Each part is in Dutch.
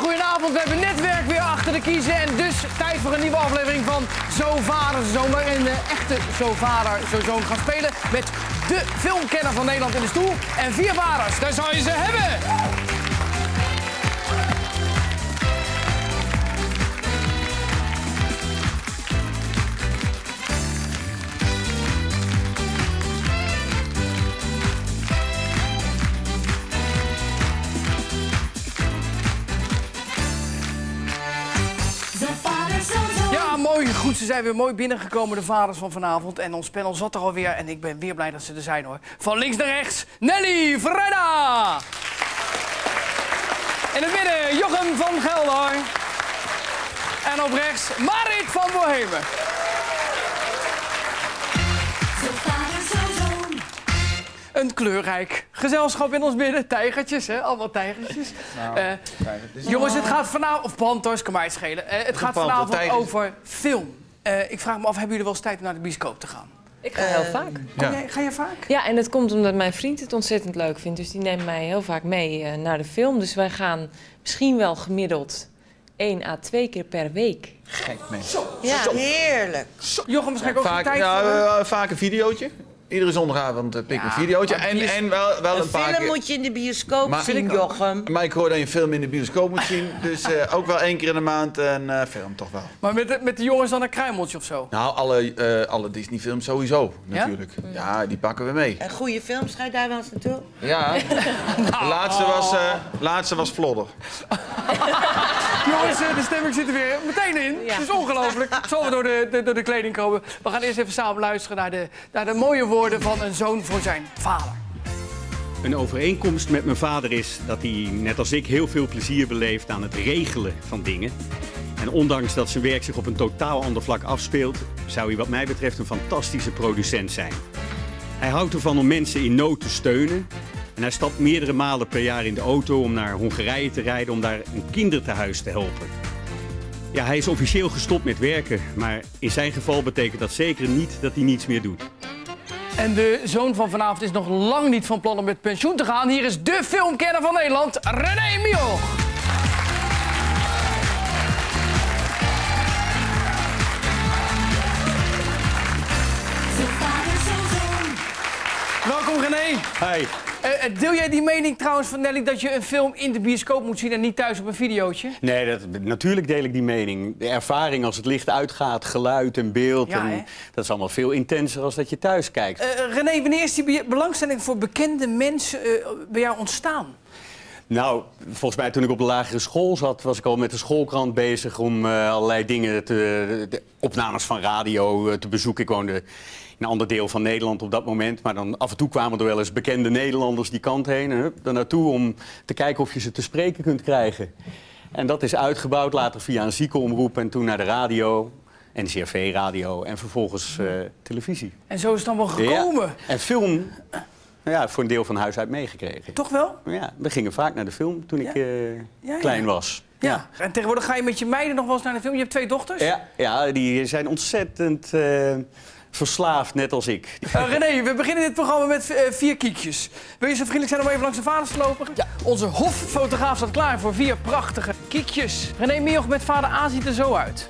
goedenavond. We hebben netwerk weer achter de kiezen. En dus tijd voor een nieuwe aflevering van Zo Vader, Zo Zoon. Waarin de echte Zo Vader, Zo Zoon gaan spelen met de filmkenner van Nederland in de stoel. En 4 vaders, daar zou je ze hebben. Ja, mooi. Goed, ze zijn weer mooi binnengekomen, de vaders van vanavond. En ons panel zat er alweer en ik ben weer blij dat ze er zijn, hoor. Van links naar rechts, Nelly Vrijda. In het midden, Jochem van Gelder. En op rechts, Marit van Bohemen. Een kleurrijk gezelschap in ons midden. Tijgertjes, hè? Allemaal tijgertjes. Nou, jongens, het gaat vanavond... Of panters, kan mij het schelen. Het gaat vanavond over film. Ik vraag me af, hebben jullie wel eens tijd om naar de bioscoop te gaan? Ik ga heel vaak. Ga je vaak? Ja, en dat komt omdat mijn vriend het ontzettend leuk vindt. Dus die neemt mij heel vaak mee naar de film. Dus wij gaan misschien wel gemiddeld 1 à 2 keer per week. Gek, mensen. Ja, heerlijk. Jochem, waarschijnlijk ook tijd voor... vaak een videootje. Iedere zondagavond pik ik een videootje. En wel een paar keer... film moet je in de bioscoop zien, Jochem. Maar ik hoor dat je een film in de bioscoop moet zien. Dus ook wel 1 keer in de maand een film, toch wel. Maar met de jongens dan een kruimeltje of zo? Nou, alle Disney-films sowieso, natuurlijk. Ja, die pakken we mee. En goede films, ga je daar wel eens naartoe? Ja, de laatste was Vlodder. Jongens, de stemming zit er weer meteen in. Ja. Het is ongelooflijk. Zo we door de kleding komen. We gaan eerst even samen luisteren naar de mooie woorden van een zoon voor zijn vader. Een overeenkomst met mijn vader is dat hij, net als ik, heel veel plezier beleeft aan het regelen van dingen. En ondanks dat zijn werk zich op een totaal ander vlak afspeelt, zou hij wat mij betreft een fantastische producent zijn. Hij houdt ervan om mensen in nood te steunen. En hij stapt meerdere malen per jaar in de auto om naar Hongarije te rijden om daar een kindertehuis te helpen. Ja, hij is officieel gestopt met werken, maar in zijn geval betekent dat zeker niet dat hij niets meer doet. En de zoon van vanavond is nog lang niet van plan om met pensioen te gaan. Hier is de filmkenner van Nederland, René Mioch. Welkom, René. Hi. Deel jij die mening trouwens van Nelly dat je een film in de bioscoop moet zien en niet thuis op een videootje? Nee, natuurlijk deel ik die mening. De ervaring als het licht uitgaat, geluid en beeld, dat is allemaal veel intenser als dat je thuis kijkt. René, wanneer is die belangstelling voor bekende mensen bij jou ontstaan? Nou, volgens mij toen ik op de lagere school zat, was ik al met de schoolkrant bezig om allerlei dingen, de opnames van radio te bezoeken. Ik woonde in een ander deel van Nederland op dat moment, maar dan af en toe kwamen er wel eens bekende Nederlanders die kant heen en daar naartoe om te kijken of je ze te spreken kunt krijgen. En dat is uitgebouwd, later via een ziekenomroep en toen naar de radio, NCRV-radio en vervolgens televisie. En zo is het dan wel gekomen? Ja. En film... Nou ja, voor een deel van huis uit meegekregen. Toch wel? Ja, we gingen vaak naar de film toen ik klein was. Ja. En tegenwoordig ga je met je meiden nog wel eens naar de film? Je hebt 2 dochters? Ja, die zijn ontzettend verslaafd, net als ik. René, we beginnen dit programma met 4 kiekjes. Wil je zo vriendelijk zijn om even langs de vaders te lopen? Ja. Onze hoffotograaf staat klaar voor 4 prachtige kiekjes. René Mioch met vader A ziet er zo uit.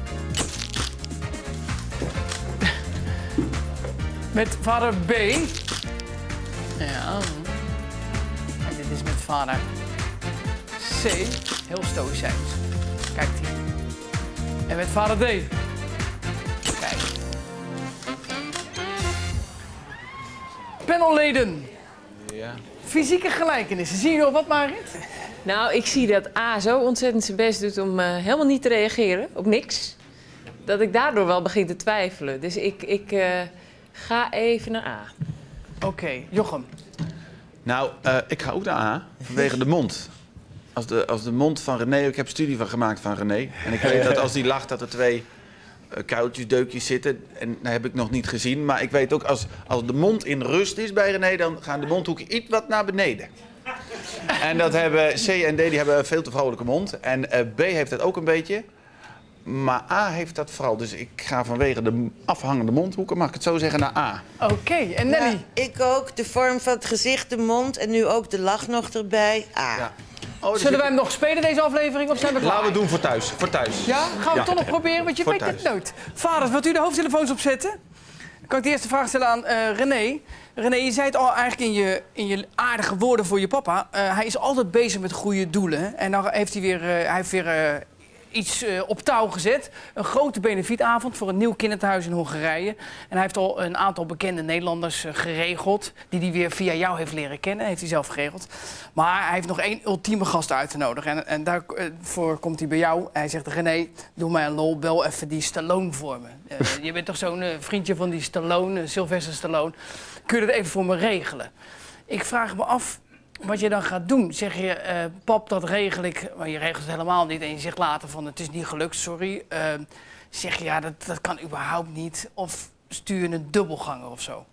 Met vader B. Ja. En dit is met vader C. Heel stoïcijns. Kijkt hier. En met vader D. Kijk. Panelleden. Ja. Fysieke gelijkenissen. Zie je nog wat, Marit? Nou, ik zie dat A zo ontzettend zijn best doet om helemaal niet te reageren op niks. Dat ik daardoor wel begin te twijfelen. Dus ik ga even naar A. Oké, Jochem. Nou, ik ga ook naar A, vanwege de mond. Als de mond van René, ik heb studie van gemaakt van René. En ik weet dat als die lacht dat er 2 kuiltjes, deukjes zitten. En dat heb ik nog niet gezien. Maar ik weet ook, als de mond in rust is bij René, dan gaan de mondhoeken iets wat naar beneden. En dat hebben C en D, die hebben een veel te vrolijke mond. En B heeft dat ook een beetje. Maar A heeft dat vooral. Dus ik ga vanwege de afhangende mondhoeken, mag ik het zo zeggen, naar A. Oké, en Nelly? Ja, ik ook. De vorm van het gezicht, de mond en nu ook de lach nog erbij. A. Ja. Zullen wij hem nog spelen, deze aflevering, of zijn we klaar? Laten we het doen voor thuis. Voor thuis. Ja? Gaan we het toch nog proberen, want je weet het nooit. Vaders, wilt u de hoofdtelefoons opzetten? Dan kan ik de eerste vraag stellen aan René. René, je zei het al eigenlijk in je aardige woorden voor je papa. Hij is altijd bezig met goede doelen. En dan heeft hij weer iets op touw gezet. Een grote benefietavond voor een nieuw kinderthuis in Hongarije. En hij heeft al een aantal bekende Nederlanders geregeld. Die hij weer via jou heeft leren kennen. Heeft hij zelf geregeld. Maar hij heeft nog 1 ultieme gast uit te nodigen. En daarvoor komt hij bij jou. Hij zegt, René, doe mij een lol, bel even die Stallone voor me. Je bent toch zo'n vriendje van die Stallone, Sylvester Stallone. Kun je dat even voor me regelen? Ik vraag me af wat je dan gaat doen. Zeg je, pap, dat regel ik. Maar je regelt het helemaal niet. En je zegt later van, het is niet gelukt, sorry. Zeg je, ja, dat kan überhaupt niet. Of stuur je een dubbelganger of zo?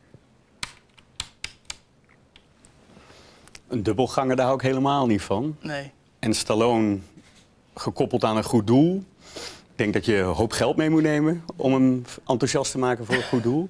Een dubbelganger, daar hou ik helemaal niet van. Nee. En Stallone, gekoppeld aan een goed doel. Ik denk dat je een hoop geld mee moet nemen om hem enthousiast te maken voor een goed doel.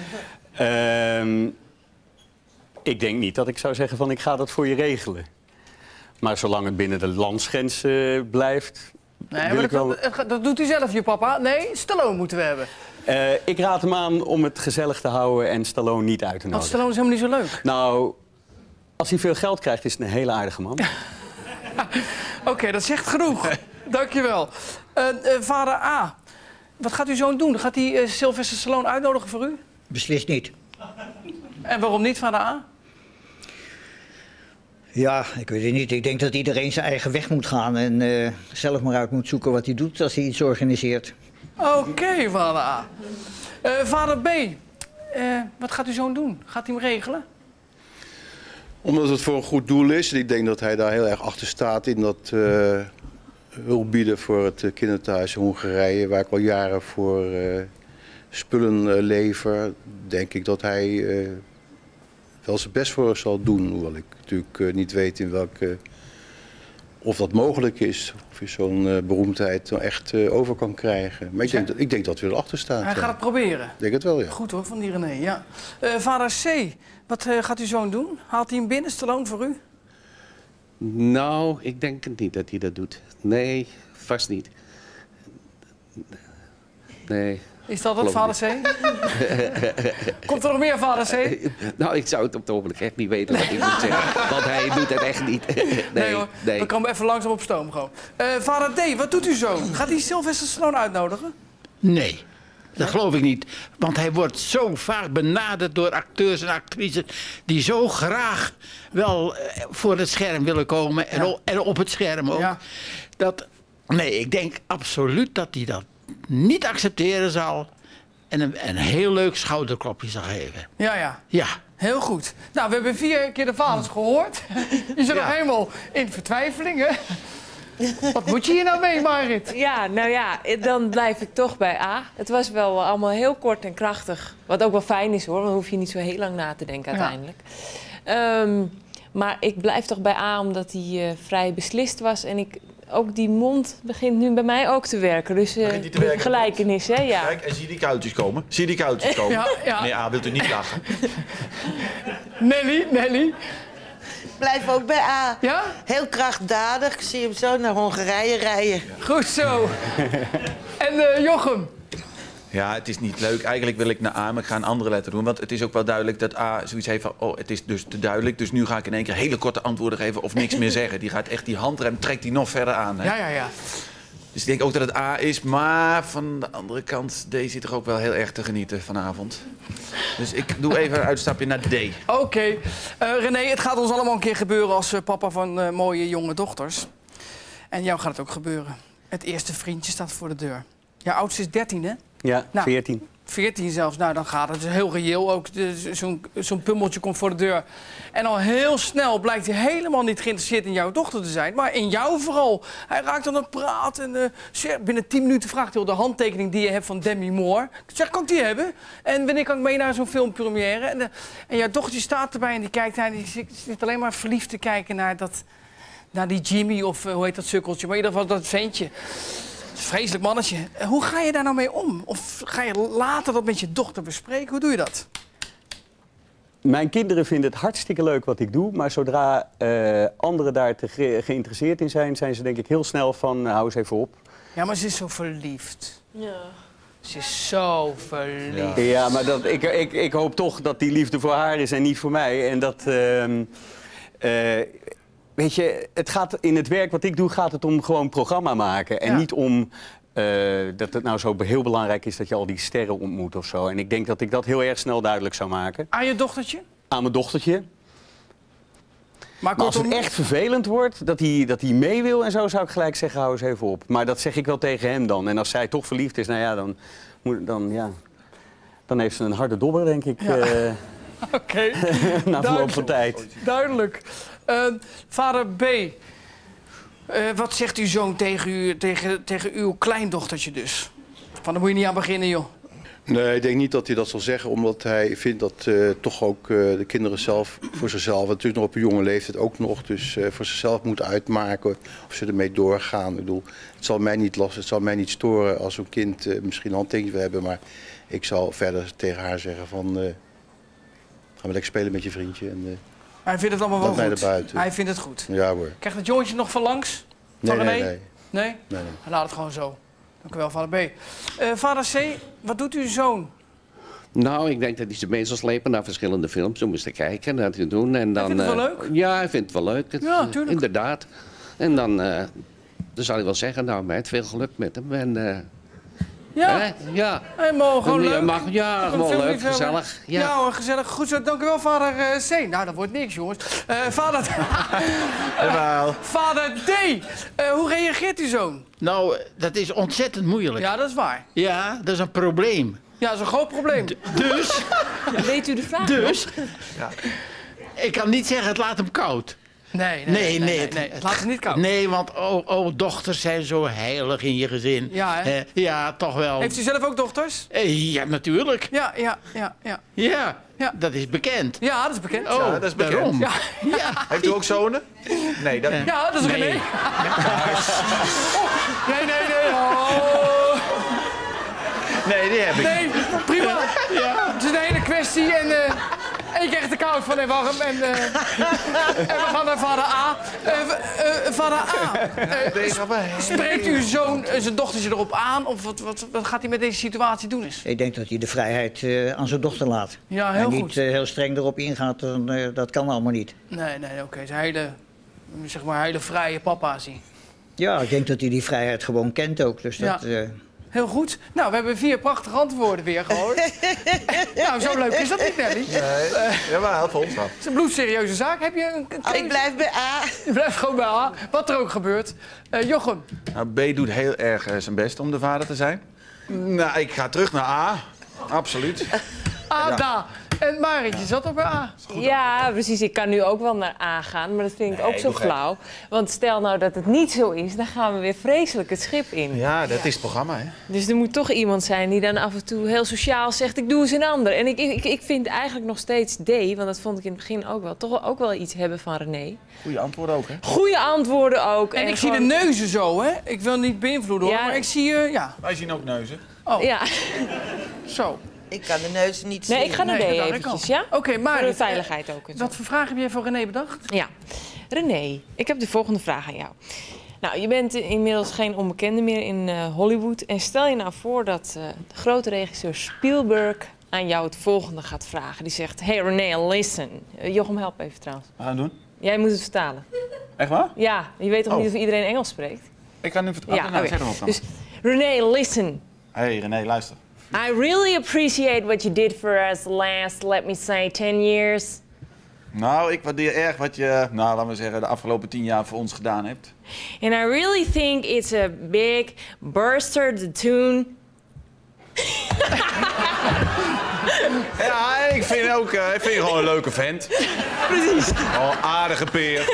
Ik denk niet dat ik zou zeggen van ik ga dat voor je regelen. Maar zolang het binnen de landsgrenzen blijft... Nee, maar dat doet hij zelf, je papa. Nee, Stallone moeten we hebben. Ik raad hem aan om het gezellig te houden en Stallone niet uit te nodigen. Want Stallone is helemaal niet zo leuk. Nou, als hij veel geld krijgt is het een hele aardige man. Oké, dat zegt genoeg. Dankjewel. Vader A, wat gaat uw zoon doen? Gaat hij Sylvester Stallone uitnodigen voor u? Beslist niet. En waarom niet, vader A? Ja, ik weet het niet. Ik denk dat iedereen zijn eigen weg moet gaan en zelf maar uit moet zoeken wat hij doet als hij iets organiseert. Oké, vader A. Vader B, wat gaat uw zoon doen? Gaat hij hem regelen? Omdat het voor een goed doel is. En ik denk dat hij daar heel erg achter staat in dat hulp bieden voor het kinderthuis in Hongarije, waar ik al jaren voor spullen lever. Denk ik dat hij wel zijn best voor zal doen. Hoewel ik natuurlijk niet weet in welke, of dat mogelijk is. Of je zo'n beroemdheid nou echt over kan krijgen. Maar ik denk dat we erachter staan. Hij gaat het proberen? Ik denk het wel, ja. Goed hoor, van die René, ja. Vader C, wat gaat uw zoon doen? Haalt hij hem binnen, Stallone, voor u? Nou, ik denk niet dat hij dat doet. Nee, vast niet. Nee. Is dat het, vader C? Komt er nog meer, vader C? Nou, ik zou het op het ogenblik echt niet weten wat hij moet zeggen. Want hij doet het echt niet. Nee hoor, dan komen we even langzaam op stoom gewoon. Vader D, wat doet u zo? Gaat hij Sylvester Stallone uitnodigen? Nee, dat geloof ik niet. Want hij wordt zo vaak benaderd door acteurs en actrices die zo graag wel voor het scherm willen komen. En op het scherm ook. Ja. Nee, ik denk absoluut dat hij dat niet accepteren zal en een heel leuk schouderklopje zal geven. Ja. Heel goed. Nou, we hebben 4 keer de vaders gehoord. Je zit nog helemaal in vertwijfeling, hè? Wat moet je hier nou mee, Marit? Ja, nou ja, dan blijf ik toch bij A. Het was wel allemaal heel kort en krachtig. Wat ook wel fijn is, hoor. Want dan hoef je niet zo heel lang na te denken uiteindelijk. Maar ik blijf toch bij A, omdat hij vrij beslist was. En ook die mond begint nu bij mij ook te werken. Dus de gelijkenis, hè? Ja. Kijk, en zie die kuiltjes komen. Zie die kuiltjes komen. Ja. Nee, A, wilt u niet lachen? Nelly? Blijf ook bij A. Ja? Heel krachtdadig. Ik zie hem zo naar Hongarije rijden. Ja. Goed zo. En Jochem? Ja, het is niet leuk. Eigenlijk wil ik naar A, maar ik ga een andere letter doen. Want het is ook wel duidelijk dat A zoiets heeft van... oh, het is dus te duidelijk, dus nu ga ik in één keer hele korte antwoorden geven... of niks meer zeggen. Die gaat echt die handrem, trekt die nog verder aan. Hè? Ja. Dus ik denk ook dat het A is, maar van de andere kant... D zit er ook wel heel erg te genieten vanavond. Dus ik doe even een uitstapje naar D. Oké. René, het gaat ons allemaal een keer gebeuren als papa van mooie jonge dochters. En jou gaat het ook gebeuren. Het eerste vriendje staat voor de deur. Jouw oudste is 13, hè? Ja, 14. 14 zelfs, nou dan gaat het. Het is heel reëel ook. Zo'n pummeltje komt voor de deur. En al heel snel blijkt hij helemaal niet geïnteresseerd in jouw dochter te zijn. Maar in jou vooral. Hij raakt aan het praten. En binnen 10 minuten vraagt hij op de handtekening die je hebt van Demi Moore. Ik zeg, kan ik die hebben? En wanneer kan ik mee naar zo'n filmpremière? En jouw dochtertje staat erbij en die kijkt hij. Die zit alleen maar verliefd te kijken naar die Jimmy of hoe heet dat sukkeltje. Maar in ieder geval dat ventje. Vreselijk mannetje. Hoe ga je daar nou mee om? Of ga je later dat met je dochter bespreken? Hoe doe je dat? Mijn kinderen vinden het hartstikke leuk wat ik doe. Maar zodra anderen daar geïnteresseerd in zijn, zijn ze denk ik heel snel van hou eens even op. Ja, maar ze is zo verliefd. Ja. Ze is zo verliefd. Ja, maar ik hoop toch dat die liefde voor haar is en niet voor mij. En dat... weet je, in het werk wat ik doe gaat het om gewoon programma maken. En niet om dat het nou zo heel belangrijk is dat je al die sterren ontmoet of zo. En ik denk dat ik dat heel erg snel duidelijk zou maken. Aan je dochtertje? Aan mijn dochtertje. Maar als het echt vervelend wordt, dat hij mee wil en zo, zou ik gelijk zeggen, hou eens even op. Maar dat zeg ik wel tegen hem dan. En als zij toch verliefd is, nou ja, dan heeft ze een harde dobber, denk ik. Ja. Oké. Na verloop van tijd. Duidelijk. Vader B. Wat zegt uw zoon tegen uw kleindochtertje dus? Daar moet je niet aan beginnen, joh. Nee, ik denk niet dat hij dat zal zeggen, omdat hij vindt dat toch ook de kinderen zelf voor zichzelf, natuurlijk nog op een jonge leeftijd ook nog, dus voor zichzelf moeten uitmaken of ze ermee doorgaan. Ik bedoel, het zal mij niet lastig, het zal mij niet storen als zo'n kind misschien een handtekening wil hebben, maar ik zal verder tegen haar zeggen van, ga maar lekker spelen met je vriendje. En, hij vindt het allemaal wel goed. Erbuiten. Hij vindt het goed. Ja hoor. Krijgt het jongetje nog van langs? Nee, van nee. Nee? Laat het gewoon zo. Dank u wel, vader B. Vader C, wat doet uw zoon? Nou, ik denk dat hij ze mee zal slepen naar verschillende films om eens te kijken, dat te doen. En dan, hij vindt het wel leuk? Ja, hij vindt het wel leuk. Ja, tuurlijk. Inderdaad. En dan zal hij wel zeggen, nou meid, veel geluk met hem. En, ja, ja. Helemaal gewoon leuk. Ja, gewoon leuk, gezellig. Ja hoor, gezellig. Goed zo, dank u wel, vader C. Nou, dat wordt niks, jongens. Vader D, hoe reageert uw zoon? Nou, dat is ontzettend moeilijk. Ja, dat is waar. Ja, dat is een probleem. Ja, dat is een groot probleem. Dus... Weet u de vraag? Dus... Ja. Ik kan niet zeggen, het laat hem koud. Nee, het laat ze niet koud. Nee, want dochters zijn zo heilig in je gezin. Ja, hè? Ja, toch wel. Heeft u zelf ook dochters? Ja, natuurlijk. Ja, dat is bekend. Ja, dat is bekend. Oh, ja, dat is bekend. Daarom. Ja. Heeft u ook zonen? Nee, dat... Ja, dat is René. Nee. Nee. Oh. Nee, die heb ik. Nee, prima. Ja. Het is een hele kwestie en ik krijg de koud van en warm en we gaan naar vader A. Vader A, spreekt uw zoon zijn dochtertje erop aan of wat gaat hij met deze situatie doen is? Ik denk dat hij de vrijheid aan zijn dochter laat. Ja, heel en niet goed. Heel streng erop ingaat, dat kan allemaal niet. Nee, oké. Zijn hele vrije papa is hij. Ja, ik denk dat hij die vrijheid gewoon kent ook. Dus dat, Heel goed. Nou, we hebben 4 prachtige antwoorden weer gehoord. Nou, zo leuk is dat niet, Nelly. Ja, maar help ons dan. Het is een bloedserieuze zaak. Heb je een Ik blijf bij A. Je blijft gewoon bij A, wat er ook gebeurt. Jochem. Nou, B doet heel erg zijn best om de vader te zijn. Nou, ik ga terug naar A. Absoluut. A. En Marietje zat ook bij A. Ja, precies. Ik kan nu ook wel naar A gaan, maar dat vind ik ook zo flauw. Want stel nou dat het niet zo is, dan gaan we weer vreselijk het schip in. Ja, dat is het programma, hè? Dus er moet toch iemand zijn die dan af en toe heel sociaal zegt, ik doe eens een ander. En ik vind eigenlijk nog steeds D, want dat vond ik in het begin ook wel, toch ook wel iets hebben van René. Goeie antwoorden ook, hè? Goeie antwoorden ook. En ik zie de neuzen zo, hè? Ik wil niet beïnvloeden, hoor, maar ik zie ja. Wij zien ook neuzen. Oh. Ja. Zo. Ik kan de neus niet zien. Nee, ik ga naar D eventjes, ja? Oké, maar voor de veiligheid ook. Wat voor vraag heb jij voor René bedacht? Ja. René, ik heb de volgende vraag aan jou. Nou, je bent inmiddels geen onbekende meer in Hollywood. En stel je nou voor dat de grote regisseur Spielberg aan jou het volgende gaat vragen. Die zegt, hey René, listen. Jochem, help even trouwens. Wat gaan we doen? Jij moet het vertalen. Echt waar? Ja, je weet toch niet of iedereen Engels spreekt? Ik ga nu vertalen. Ja, Nou, okay. zeg maar op dan. Dus René, listen. Hey René, luister. I really appreciate what you did for us the last, let me say, 10 years. Nou, ik waardeer erg wat je, laten we zeggen, de afgelopen 10 jaar voor ons gedaan hebt. And I really think it's a big burster the tune. Ja, ik vind je gewoon een leuke vent. Precies. Oh, aardige peer.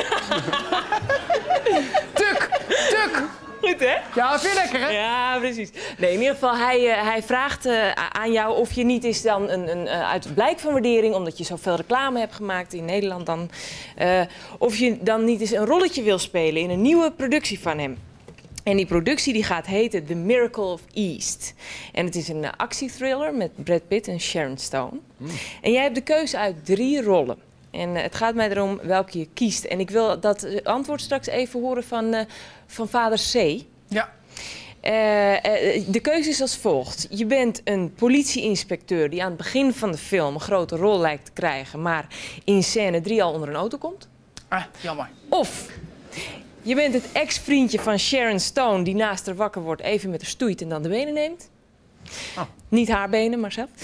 Tuk! Goed, hè? Ja, vind je lekker, hè? Ja, precies. Nee, in ieder geval, hij vraagt aan jou of je niet eens dan uit blijk van waardering, omdat je zoveel reclame hebt gemaakt in Nederland dan, of je dan niet eens een rolletje wil spelen in een nieuwe productie van hem. En die productie die gaat heten The Miracle of East. En het is een actiethriller met Brad Pitt en Sharon Stone. En jij hebt de keuze uit 3 rollen. En het gaat mij erom welke je kiest. En ik wil dat antwoord straks even horen van vader C. Ja. De keuze is als volgt. Je bent een politieinspecteur die aan het begin van de film een grote rol lijkt te krijgen, maar in scène 3 al onder een auto komt. Jammer. Of je bent het ex-vriendje van Sharon Stone die naast haar wakker wordt, even met haar stoeit en dan de benen neemt. Niet haar benen, maar zelf.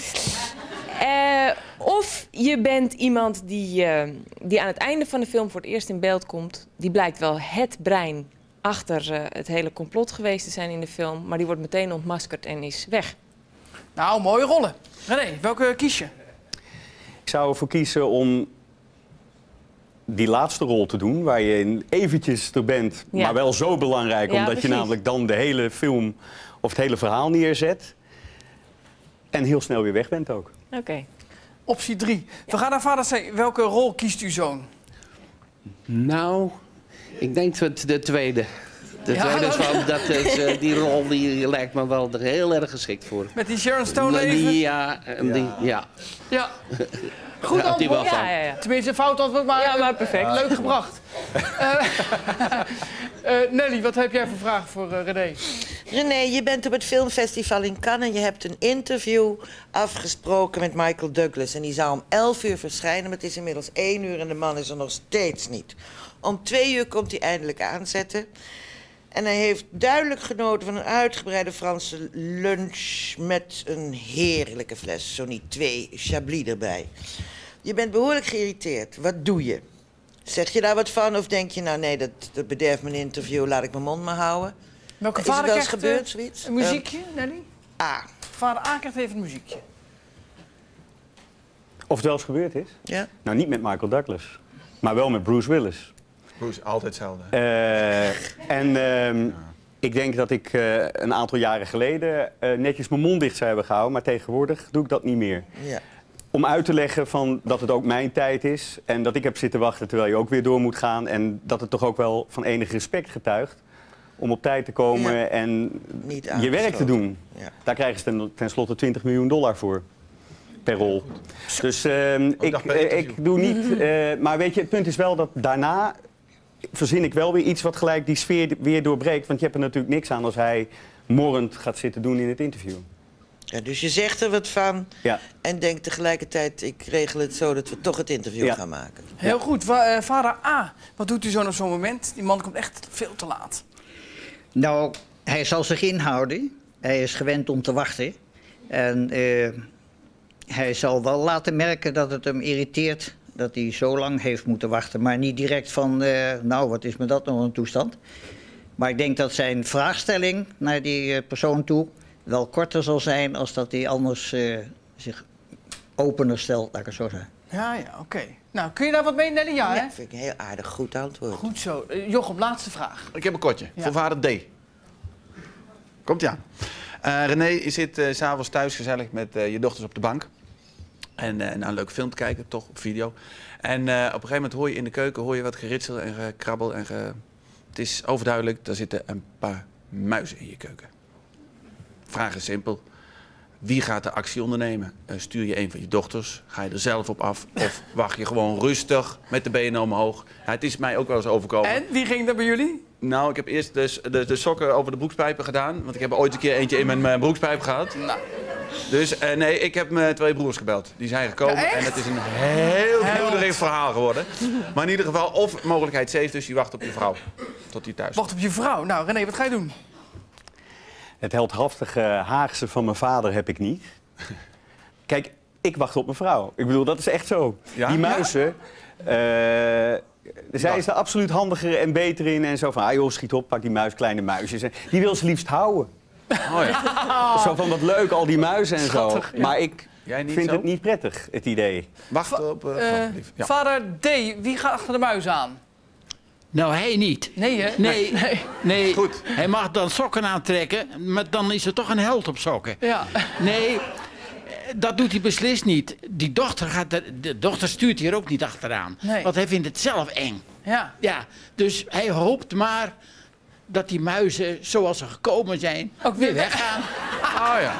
Of je bent iemand die aan het einde van de film voor het eerst in beeld komt. Die blijkt wel het brein achter het hele complot geweest te zijn in de film. Maar die wordt meteen ontmaskerd en is weg. Nou, mooie rollen. René, welke kies je? Ik zou ervoor kiezen om die laatste rol te doen, waar je eventjes er bent, maar wel zo belangrijk, omdat je namelijk dan de hele film of het hele verhaal neerzet. En heel snel weer weg bent ook. Oké. Optie 3. We gaan naar vader C. Welke rol kiest uw zoon? Nou, ik denk de tweede. De tweede is die rol die lijkt me wel er heel erg geschikt voor. Met die Sharon Stone even? Ja. Goed antwoord. Ja. Tenminste, een fout antwoord, maar perfect. Leuk gebracht. Nelly, wat heb jij voor vragen voor René? René, je bent op het filmfestival in Cannes en je hebt een interview afgesproken met Michael Douglas. En die zou om 11 uur verschijnen, maar het is inmiddels 1 uur en de man is er nog steeds niet. Om 2 uur komt hij eindelijk aanzetten. En hij heeft duidelijk genoten van een uitgebreide Franse lunch met een heerlijke fles, zo niet 2 Chablis erbij. Je bent behoorlijk geïrriteerd. Wat doe je? Zeg je daar wat van of denk je, nou nee, dat bederft mijn interview, laat ik mijn mond maar houden? Welke Is er vader wel eens krijgt gebeurd, zoiets? een muziekje, Nelly? A. Vader A krijgt even een muziekje. Of het wel eens gebeurd is? Ja. Nou, niet met Michael Douglas, maar wel met Bruce Willis. Bruce, altijd hetzelfde. Ik denk dat ik een aantal jaren geleden netjes mijn mond dicht zou hebben gehouden, maar tegenwoordig doe ik dat niet meer. Ja. Om uit te leggen dat het ook mijn tijd is en dat ik heb zitten wachten terwijl je ook weer door moet gaan en dat het toch ook wel van enig respect getuigt om op tijd te komen en Niet je werk te doen. Ja. Daar krijgen ze tenslotte $20 miljoen voor per rol. Dus ik doe niet... maar weet je, het punt is wel dat daarna verzin ik wel weer iets wat gelijk die sfeer weer doorbreekt. Want je hebt er natuurlijk niks aan als hij morrend gaat zitten doen in het interview. Ja, dus je zegt er wat van en denkt tegelijkertijd, ik regel het zo dat we toch het interview gaan maken. Heel goed. Vader A, wat doet u zo op zo'n moment? Die man komt echt veel te laat. Nou, hij zal zich inhouden. Hij is gewend om te wachten. En hij zal wel laten merken dat het hem irriteert dat hij zo lang heeft moeten wachten. Maar niet direct van, nou, wat is me dat nog een toestand? Maar ik denk dat zijn vraagstelling naar die persoon toe wel korter zal zijn als dat hij anders zich opener stelt, laat ik het zo zeggen. Ja, oké. Nou, kun je daar wat mee, Nelly? Ja, hè? Ja, vind ik een heel aardig goed antwoord. Goed zo. Jochem, laatste vraag. Ik heb een kortje. Voor vader D. Komt-ie aan. René, je zit 's avonds thuis gezellig met je dochters op de bank. En naar een leuk film te kijken, toch, op video. En op een gegeven moment hoor je in de keuken wat geritsel en gekrabbel. Het is overduidelijk, er zitten een paar muizen in je keuken. Vraag is simpel. Wie gaat de actie ondernemen? Stuur je een van je dochters? Ga je er zelf op af? Of wacht je gewoon rustig met de benen omhoog? Ja, het is mij ook wel eens overkomen. En wie ging dat bij jullie? Nou, ik heb eerst de sokken over de broekspijpen gedaan. Want ik heb er ooit een keer eentje in mijn broekspijp gehad. Nou. Dus nee, ik heb mijn 2 broers gebeld. Die zijn gekomen en het is een heel bloederig verhaal geworden. Maar in ieder geval, of mogelijkheid C, dus je wacht op je vrouw. Tot die thuis. Wacht op je vrouw. Nou, René, wat ga je doen? Het heldhaftige Haagse van mijn vader heb ik niet. Kijk, ik wacht op mijn vrouw. Ik bedoel, dat is echt zo. Ja? Die muizen... zij is er absoluut handiger en beter in. En zo van, joh, schiet op, pak die muis, kleine muisjes. Die wil ze liefst houden. Oh, ja. Zo van, wat leuk, al die muizen en schattig, zo. Ja. Maar ik vind het niet prettig, het idee. Wacht op... Vader D, wie gaat achter de muis aan? Nou, hij niet. Nee, hè? Nee. Goed. Hij mag dan sokken aantrekken, maar dan is er toch een held op sokken. Ja. Nee, dat doet hij beslist niet. Die dochter de dochter stuurt hier ook niet achteraan. Nee. Want hij vindt het zelf eng. Ja. Ja, dus hij hoopt maar dat die muizen, zoals ze gekomen zijn, ook weer weggaan. Oh ja.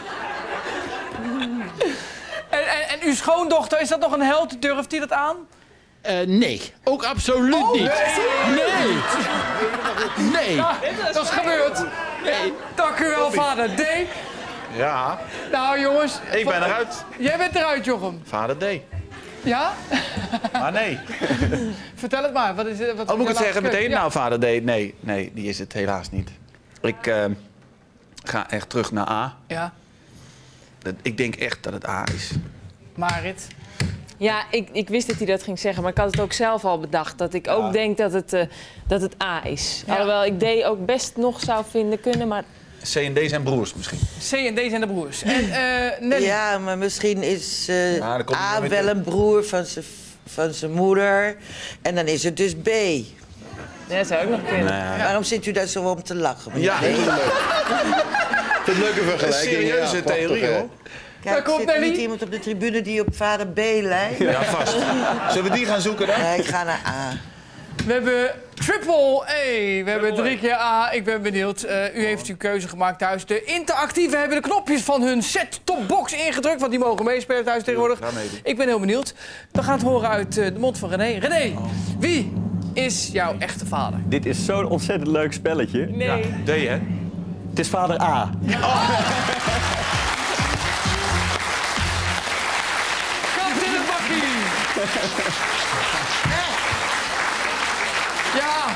En uw schoondochter, is dat nog een held? Durft hij dat aan? Nee, ook absoluut niet. Nee. Nee. Nou, dat is gebeurd. Nee. Dank u wel, vader D. Ja. Nou, jongens. Ik ben eruit. Jij bent eruit, Jochem. Vader D. Ja? Maar nee. Vertel het maar. Wat is, wat Oh, moet ik het zeggen meteen? Ja. Nou, vader D. Nee, die is het helaas niet. Ik ga echt terug naar A. Ja. Ik denk echt dat het A is. Marit. Ja, ik wist dat hij dat ging zeggen, maar ik had het ook zelf al bedacht. Dat ik ook denk dat het A is. Ja. Alhoewel ik D ook best nog zou vinden kunnen, maar... C en D zijn broers misschien. C en D zijn de broers. En Nelly. Ja, maar misschien is Ja, dan komt hij A weer wel terug. een broer van zijn moeder. En dan is het dus B. Ja, dat zou ook nog kunnen. Nee. Waarom zit u daar zo om te lachen? meneer? Ja, heel leuk. Het is een leuke vergelijking. Serieuze prachtig, theorie, hè? hoor. Kijk, Daar komt zit er Nelly. niet iemand op de tribune die op vader B lijkt? Ja, vast. Zullen we die gaan zoeken dan? Nee, ik ga naar A. We hebben triple A. We hebben 3 keer A. Ik ben benieuwd. U heeft uw keuze gemaakt thuis. De interactieven hebben de knopjes van hun set-topbox ingedrukt. Want die mogen meespelen thuis tegenwoordig. ga meedoen. Ik ben heel benieuwd. We gaan het horen uit de mond van René. René, wie is jouw echte vader? Dit is zo'n ontzettend leuk spelletje. Nee. D, hè? Het is vader A. Kant in het bakkie! Ja,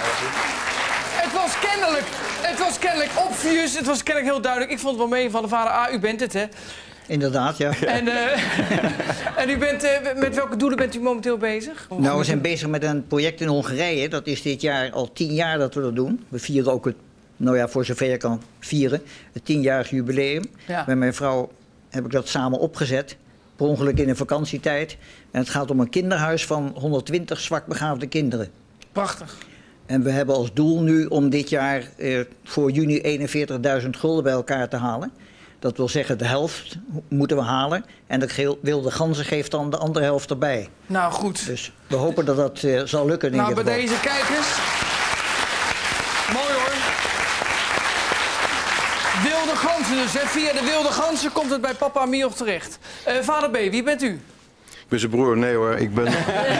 het was kennelijk obvious, het was kennelijk heel duidelijk. Ik vond het wel mee van de vader A, u bent het, hè? Inderdaad, ja. En u bent, met welke doelen bent u momenteel bezig? Nou, we zijn bezig met een project in Hongarije. Dat is dit jaar al 10 jaar dat we dat doen. We vieren ook het, nou ja, voor zover je kan vieren, het 10-jarig jubileum. Ja. Met mijn vrouw heb ik dat samen opgezet. Per ongeluk in een vakantietijd. En het gaat om een kinderhuis van 120 zwakbegaafde kinderen. Prachtig. En we hebben als doel nu om dit jaar voor juni 41.000 gulden bij elkaar te halen. Dat wil zeggen, de helft moeten we halen. En de Wilde Ganzen geeft dan de andere helft erbij. Nou, goed. Dus we hopen dat dat zal lukken in Nou, ieder bij geval. deze kijkers. Mooi hoor. Wilde Ganzen dus, hè. Via de Wilde Ganzen komt het bij papa Mioch terecht. Vader B, wie bent u? Ik ben zijn broer. Nee hoor, ik ben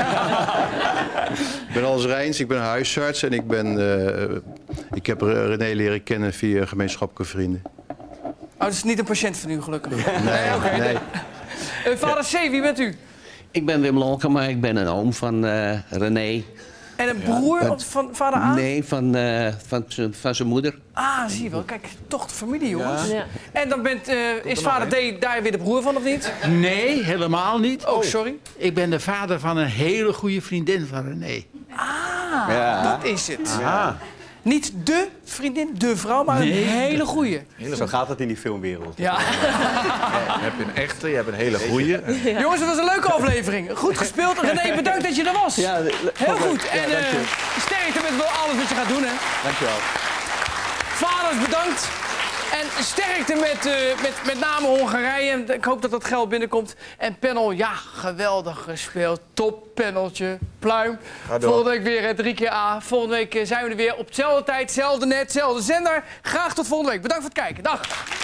Hans Rijns, ik ben huisarts en ik heb René leren kennen via gemeenschappelijke vrienden. Oh, dat is niet een patiënt van u, gelukkig. Nee, oké. nee. Vader C, wie bent u? Ik ben Wim Lolkema, ik ben een oom van René. En een broer van vader A? Nee, van zijn moeder. Ah, zie je wel. Kijk, toch de familie, jongens. Ja. En dan is vader D daar weer de broer van, of niet? Nee, helemaal niet. Oh, sorry. Ik ben de vader van een hele goede vriendin van René. Dat is het. Niet de vriendin, de vrouw, maar een hele goeie. Zo gaat het in die filmwereld. Ja. Je hebt een echte, je hebt een hele goeie. Jongens, het was een leuke aflevering. Goed gespeeld. René, bedankt dat je er was. Ja, heel goed. Ja, En dank je. sterkte met alles wat je gaat doen, hè. Dankjewel. Vaders, bedankt. En sterkte met name Hongarije. Ik hoop dat dat geld binnenkomt. En panel, ja, geweldig gespeeld. Top paneltje. Pluim. Volgende week weer 3 keer A. Volgende week zijn we er weer op dezelfde tijd, hetzelfde net, hetzelfde zender. Graag tot volgende week. Bedankt voor het kijken. Dag.